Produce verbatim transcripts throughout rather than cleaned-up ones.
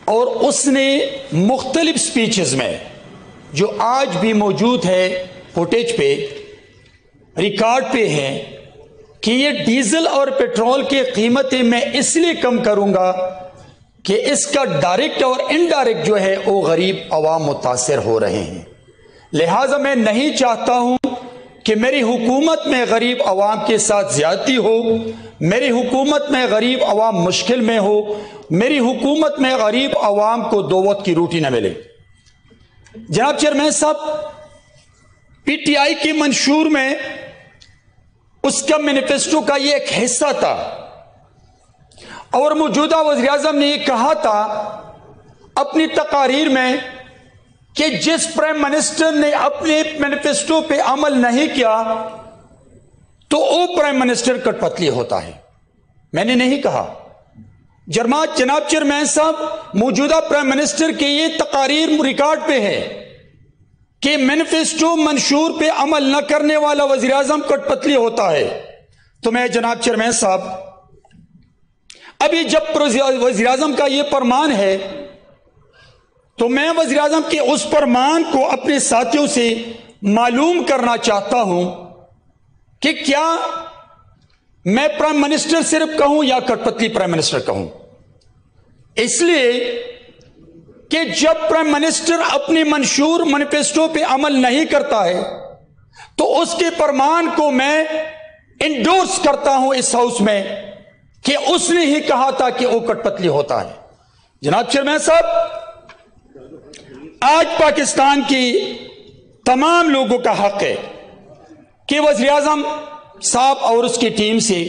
اور اس نے مختلف سپیچز میں جو آج بھی موجود ہے فوٹیج پہ ریکارڈ پہ ہے کہ یہ ڈیزل اور پیٹرول کی قیمتیں میں اس لیے کم کروں گا کہ اس کا ڈائریکٹ اور انڈائریکٹ جو ہے وہ غریب عوام متاثر ہو رہے ہیں، لہٰذا میں نہیں چاہتا ہوں کہ میری حکومت میں غریب عوام کے ساتھ زیادتی ہو، میری حکومت میں غریب عوام مشکل میں ہو، میری حکومت میں غریب عوام کو دو وقت کی روٹی نہ ملے۔ جناب چیئرمین صاحب، پی ٹی آئی کی منشور میں اس کا مینیفیسٹو کا یہ ایک حصہ تھا اور موجودہ وزیر اعظم نے یہ کہا تھا اپنی تقاریر میں کہ جس پرائم منسٹر نے اپنے مینیفیسٹو پہ عمل نہیں کیا تو وہ پرائم منسٹر کٹ پتلی ہوتا ہے۔ میں نے نہیں کہا۔ جرمات جناب چیئرمین صاحب، موجودہ پرائم منسٹر کی یہ تقاریر ریکارڈ پہ ہے کہ مینیفیسٹو منشور پہ عمل نہ کرنے والا وزیر اعظم کٹ پتلی ہوتا ہے۔ تو میں جناب چیئرمین صاحب، ابھی جب وزیر اعظم کا یہ فرمان ہے تو میں وزیر اعظم کے اس فرمان کو اپنے ساتھیوں سے معلوم کرنا چاہتا ہوں کہ کیا میں پرائم منسٹر صرف کہوں یا کٹ پتلی پرائم منسٹر کہوں، اس لیے کہ جب پرائم منسٹر اپنی منشور مینیفیسٹو پہ عمل نہیں کرتا ہے تو اس کے فرمان کو میں انڈورس کرتا ہوں اس ہاؤس میں کہ اس نے ہی کہا تھا کہ وہ کٹ پتلی ہوتا ہے۔ جناب چیئرمین صاحب، آج پاکستان کی تمام لوگوں کا حق ہے کہ وزیر اعظم صاحب اور اس کی ٹیم سے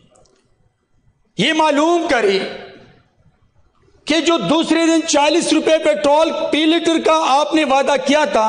یہ معلوم کرے کہ جو دوسرے دن چالیس روپے پیٹرول فی لیٹر کا آپ نے وعدہ کیا تھا،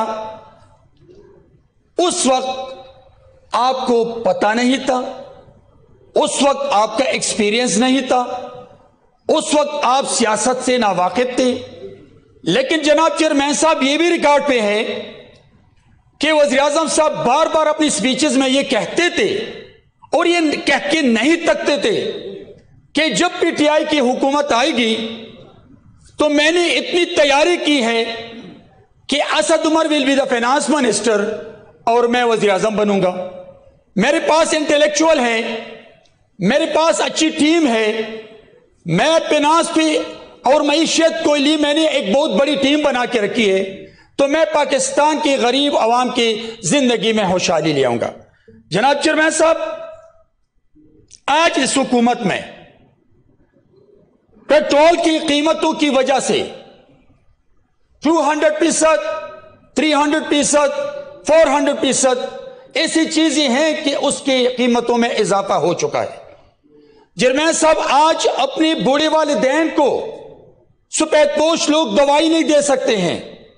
اس وقت آپ کو پتہ نہیں تھا، اس وقت آپ کا ایکسپیرینس نہیں تھا، اس وقت آپ سیاست سے ناواقف تھے۔ لیکن جناب چیئرمین صاحب، یہ بھی ریکارڈ پہ ہے کہ وزیر اعظم صاحب بار بار اپنی سپیچز میں یہ کہتے تھے اور یہ کہہ کے نہیں تکتے تھے کہ جب پی ٹی آئی کی حکومت آئے گی تو میں نے اتنی تیاری کی ہے کہ Asad Umar will be the finance minister اور میں وزیر اعظم بنوں گا۔ میرے پاس انٹلیکچوئل ہے، میرے پاس اچھی ٹیم ہے، میں فائنانس پہ اور معیشت کو لیے میں نے ایک بہت بڑی ٹیم بنا کے رکھی ہے، تو میں پاکستان کی غریب عوام کی زندگی میں خوشحالی لے آؤں گا۔ جناب چیئرمین صاحب، آج اس حکومت میں پیٹرول کی قیمتوں کی وجہ سے دو سو فیصد، تین سو فیصد، چار سو فیصد ایسی چیزیں ہیں کہ اس کی قیمتوں میں اضافہ ہو چکا ہے۔ چیئرمین صاحب، آج اپنے بوڑھے والدین کو سفید پوش لوگ دوائی نہیں دے سکتے ہیں۔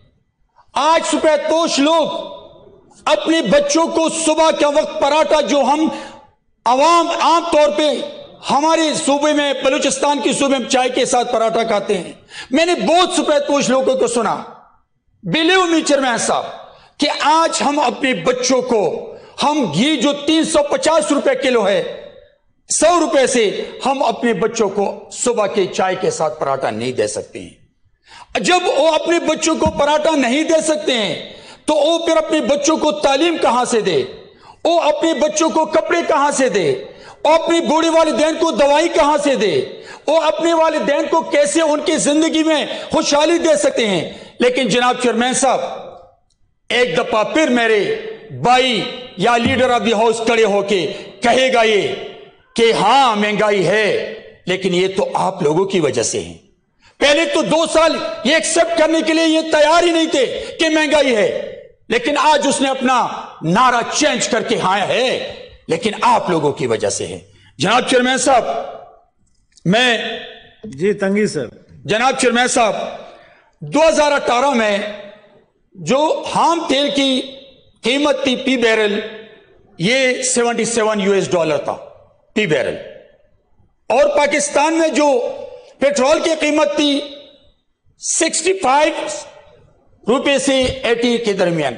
آج سفید پوش لوگ اپنے بچوں کو صبح کا وقت پراٹھا، جو ہم عوام عام طور پہ ہمارے صوبے میں، بلوچستان کی صوبے میں چائے کے ساتھ پراٹھا کھاتے ہیں۔ میں نے بہت سفید پوش لوگوں کو سنا، بلیو می چیئرمین صاحب، کہ آج ہم اپنے بچوں کو ہم گھی جو تین سو پچاس روپے کلو ہے، سو روپے سے ہم اپنے بچوں کو صبح کے چائے کے ساتھ پراٹھا نہیں دے سکتے ہیں۔ جب وہ اپنے بچوں کو پراٹھا نہیں دے سکتے ہیں تو وہ پھر اپنے بچوں کو تعلیم کہاں سے دے؟ وہ اپنے بچوں کو کپڑے کہاں سے دے؟ وہ اپنے بوڑھے والدین کو دوائی کہاں سے دے؟ وہ اپنے والدین کو کیسے ان کی زندگی میں خوشحالی دے سکتے ہیں؟ لیکن جناب چیئرمین صاحب، ایک دفعہ پھر میرے بھائی یا لیڈر آف دی ہاؤس کھڑے ہو کے کہے گا یہ کہ ہاں مہنگائی ہے، لیکن یہ تو آپ لوگوں کی وجہ سے ہے۔ پہلے تو دو سال یہ ایکسپٹ کرنے کے لیے یہ تیار ہی نہیں تھے کہ مہنگائی ہے، لیکن آج اس نے اپنا نعرہ چینج کر کے ہاں ہے، لیکن آپ لوگوں کی وجہ سے ہے۔ جناب چیئرمین صاحب، میں جی تنگی سر جناب چیئرمین صاحب، دو ہزار اٹھارہ میں جو خام تیل کی قیمت تھی پی بیرل، یہ سیونٹی سیون یو ایس ڈالر تھا پی بیرل، اور پاکستان میں جو پیٹرول کی قیمت تھی سکسٹی فائیو روپے سے ایٹی کے درمیان،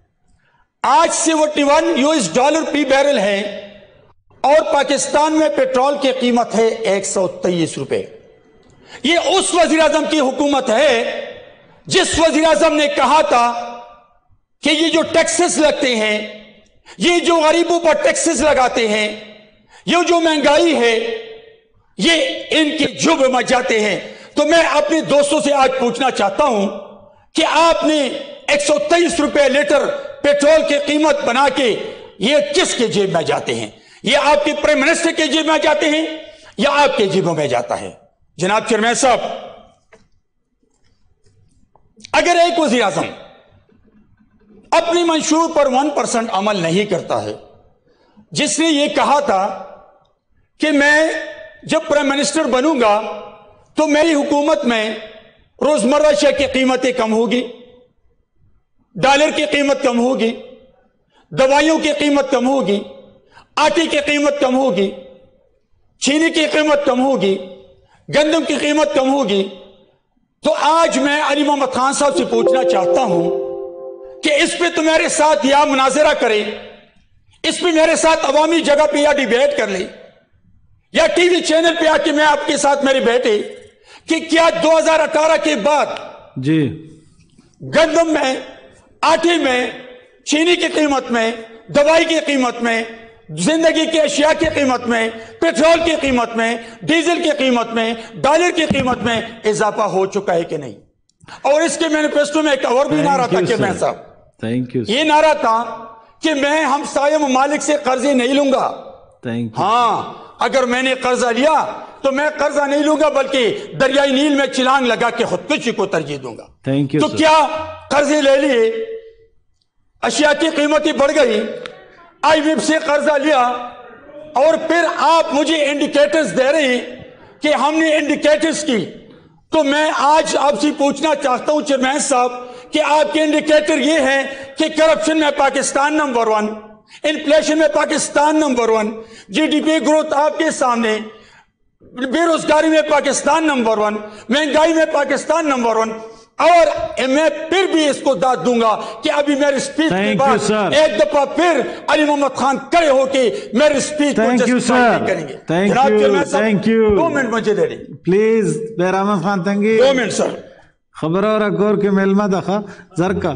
آج سیونٹی ون یو ایس ڈالر پی بیرل ہے، اور پاکستان میں پیٹرول کی قیمت ہے ایک سو تیئیس روپے۔ یہ اس وزیر اعظم کی حکومت ہے جس وزیر اعظم نے کہا تھا کہ یہ جو ٹیکسز لگتے ہیں، یہ جو غریبوں پر ٹیکسز لگاتے ہیں، یہ جو مہنگائی ہے، یہ ان کے جب مچ جاتے ہیں۔ تو میں اپنے دوستوں سے آج پوچھنا چاہتا ہوں کہ آپ نے ایک سو تیئیس روپے لیٹر پیٹرول کی قیمت بنا کے یہ کس کے جیب میں جاتے ہیں؟ یہ آپ کے پرائم منسٹر کے جیب میں جاتے ہیں یا آپ کے جیبوں میں جاتا ہے؟ جناب چیئرمین صاحب، اگر ایک وزیر اعظم اپنی منشور پر ون پرسنٹ عمل نہیں کرتا ہے، جس نے یہ کہا تھا کہ میں جب پرائم منسٹر بنوں گا تو میری حکومت میں روزمرہ اشیاء کی قیمتیں کم ہوگی، ڈالر کی قیمت کم ہوگی، دوائیوں کی قیمت کم ہوگی، آٹے کی قیمت کم ہوگی، چینی کی قیمت کم ہوگی، گندم کی قیمت کم ہوگی، تو آج میں علی محمد خان صاحب سے پوچھنا چاہتا ہوں کہ اس پہ تو میرے ساتھ یا مناظرہ کریں، اس پہ میرے ساتھ عوامی جگہ پہ یا ڈیبیٹ کر لیں، یا ٹی وی چینل پہ آ کے میں آپ کے ساتھ میرے بیٹے کہ کیا دو ہزار اٹھارہ کے بعد جی گندم میں، آٹے میں، چینی کی قیمت میں، دوائی کی قیمت میں، زندگی کی اشیاء کی قیمت میں، پیٹرول کی قیمت میں، ڈیزل کی قیمت میں، ڈالر کی قیمت میں اضافہ ہو چکا ہے کہ نہیں؟ اور اس کے مینیفیسٹو میں ایک اور بھی نعرہ تھا کہ میں صاحب تھینک یو یہ نعرہ تھا کہ میں ہمسایہ ممالک سے قرضے نہیں لوں گا۔ تھینک یو ہاں، اگر میں نے قرضہ لیا تو میں قرضہ نہیں لوں گا بلکہ دریائے نیل میں چھلانگ لگا کے خودکشی کو ترجیح دوں گا۔ تھینک یو تو کیا قرضے لے لیے، اشیاء کی قیمتیں بڑھ گئی، آئی ایم ایف سے قرضہ لیا، اور پھر آپ مجھے انڈیکیٹرز دے رہے ہیں کہ ہم نے انڈیکیٹرز کی، تو میں آج آپ سے پوچھنا چاہتا ہوں چیئرمین صاحب کہ آپ کے انڈیکیٹر یہ ہیں کہ کرپشن میں پاکستان نمبر ون، انفلیشن میں Pakistan number one, G D P growth آپ کے سامنے، بے روزگاری میں پاکستان نمبر ون، مہنگائی میں پاکستان نمبر ون، اور میں پھر بھی اس کو داد دوں گا کہ ابھی میری سپیچ کے بعد ایک دفعہ پھر علی محمد خان کھڑے ہو کے میری سپیچ کو جسٹیفائی کریں گے۔ جناب چیئرمین صاحب دو منٹ مجھے دے دیں پلیز بیر احمد خان تنگی دو منٹ سر خبر اور گور کے میلما دخا زرکا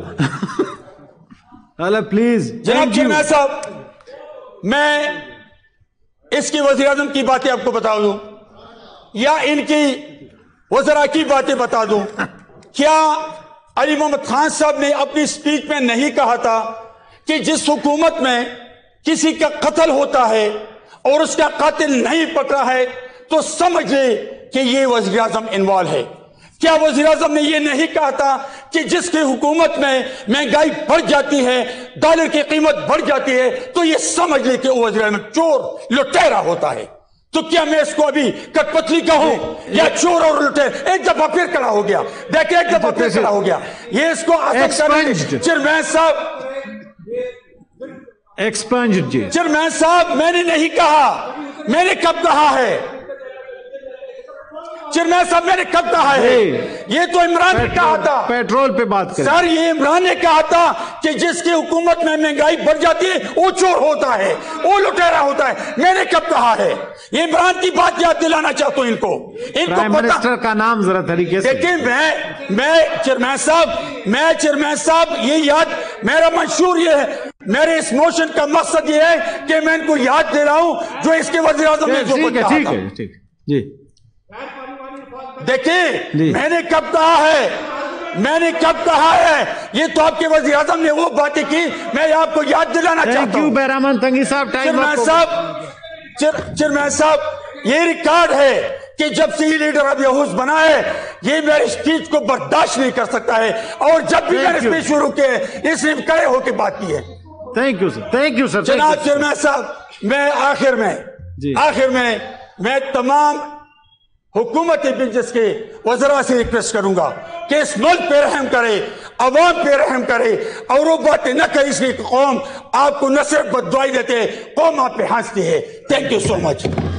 اللہ پلیز جناب چیئرمین صاحب میں اس کی وزیر اعظم کی باتیں آپ کو بتا دوں یا ان کی وزراء کی باتیں بتا دوں؟ کیا علی محمد خان صاحب نے اپنی سپیچ میں نہیں کہا تھا کہ جس حکومت میں کسی کا قتل ہوتا ہے اور اس کا قاتل نہیں پکڑا ہے تو سمجھ لے کہ یہ وزیر اعظم انوالو ہے؟ کیا وزیر اعظم نے یہ نہیں کہا تھا کہ جس کی حکومت میں مہنگائی بڑھ جاتی ہے، ڈالر کی قیمت بڑھ جاتی ہے، تو یہ سمجھ لے کہ وہ وزیر اعظم چور لٹیرا ہوتا ہے؟ تو کیا میں اس کو ابھی کٹ پتلی کہوں یا چور اور لٹیر؟ ایک دفعہ پھر کھڑا ہو گیا، دیکھیں ایک دفعہ پھر کھڑا ہو گیا۔ یہ اس کو چیئرمین صاحب ایکسپنجڈ جی چیئرمین صاحب میں نے نہیں کہا، میں نے کب کہا ہے؟ چیئرمین صاحب میں نے کب کہا ہے؟ یہ تو عمران نے کہا تھا، پیٹرول پہ بات کریں سر، یہ عمران نے کہا تھا کہ جس کی حکومت میں مہنگائی بڑھ جاتی ہے وہ چور ہوتا ہے، وہ لٹیرا ہوتا ہے۔ میں نے کب کہا ہے؟ یہ عمران کی بات یاد دلانا چاہتا ہوں ان کو، ان کو پرائم منسٹر کا نام ذرا طریقے سے دیکھیں۔ میں میں چیئرمین صاحب میں چیئرمین صاحب یہ یاد، میرا منشور یہ ہے، میرے اس موشن کا مقصد یہ ہے کہ میں ان کو یاد دے رہا ہوں جو اس کے وزیر اعظم نے جو کچھ کہا تھا۔ ٹھیک ہے ٹھیک جی دیکھیں میں نے کب کہا ہے، میں نے کب کہا ہے؟ یہ تو آپ کے وزیر اعظم نے وہ باتیں کی، میں آپ کو یاد دلانا چاہتا ہوں۔ بیرامن تنگی صاحب چیئرمین صاحب چیئرمین صاحب یہ ریکارڈ ہے کہ جب سے یہ لیڈر اب یہوز بنا ہے یہ میری سپیچ کو برداشت نہیں کر سکتا ہے، اور جب بھی میں نے سپیچ شروع کی ہے اس نے کڑے ہو کے بات کی ہے۔ Thank you sir thank you sir جناب چیئرمین صاحب میں آخر میں آخر میں میں تمام حکومت بنجس کے وزراء سے ریکویسٹ کروں گا کہ اس ملک پہ رحم کرے، عوام پہ رحم کرے، اور وہ باتیں نہ کرے اس لیے کہ قوم آپ کو نہ صرف بددعائی دیتے، قوم آپ پہ ہنستی ہے۔ Thank you so much.